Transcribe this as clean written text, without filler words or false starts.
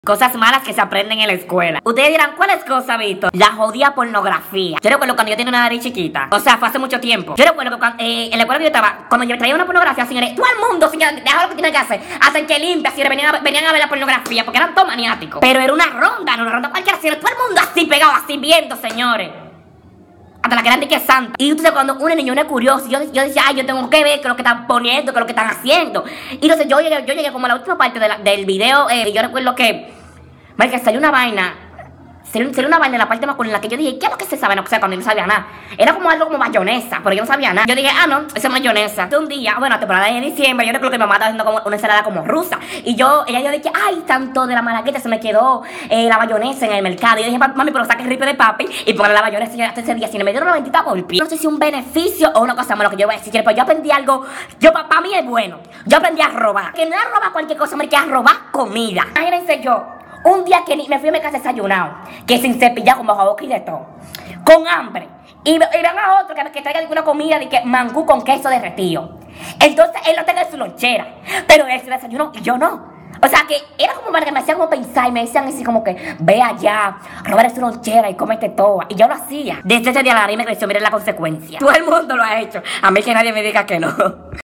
Cosas malas que se aprenden en la escuela. Ustedes dirán, ¿cuál es cosa, Víctor? La jodida pornografía. Yo recuerdo cuando yo tenía una nariz chiquita. O sea, fue hace mucho tiempo. Yo recuerdo que en la escuela que yo estaba, cuando yo traía una pornografía, señores, todo el mundo, señores, deja lo que tiene que hacer. Hacen que limpia, si venían a ver la pornografía, porque eran todos maniáticos. Pero era una ronda, no una ronda cualquiera, señores. Todo el mundo así pegado, así viendo, señores. Hasta la que eran de que santa. Y entonces cuando un niño es curioso, yo decía, ay, yo tengo que ver qué es lo que están poniendo, qué es lo que están haciendo. Y entonces yo llegué como a la última parte del video, y yo recuerdo que, marica, salió una vaina en la parte más en la que yo dije, ¿qué es lo que se sabe? No, o sea, cuando yo no sabía nada. Era como algo como mayonesa, pero yo no sabía nada. Yo dije, ah, no, esa es mayonesa. Entonces un día, bueno, temporada de diciembre, yo recuerdo que mi mamá estaba haciendo como una ensalada como rusa. Y yo dije, ay, tanto de la malagueta se me quedó la mayonesa en el mercado. Y yo dije, mami, pero saque el ripe de papi y ponle la mayonesa hasta ese día. Si me dieron una bendita por pie. No sé si un beneficio o una cosa más lo que yo voy a decir, pero yo aprendí algo. Para mí es bueno. Yo aprendí a robar. Que no es robar cualquier cosa, me queda robar comida. Imagínense yo. Un día que me fui a mi casa desayunado, que sin cepillar, con bajo boca y de todo, con hambre. Y van a otro que traiga una comida de que mangú con queso derretido. Entonces él lo tenga en su lonchera, pero él se desayunó y yo no. O sea que era como para que me hacían como pensar y me decían así como que ve allá, robar su lonchera y cómete todo. Y yo lo hacía. Desde ese día la nariz me creció, miren la consecuencia. Todo el mundo lo ha hecho. A mí que nadie me diga que no.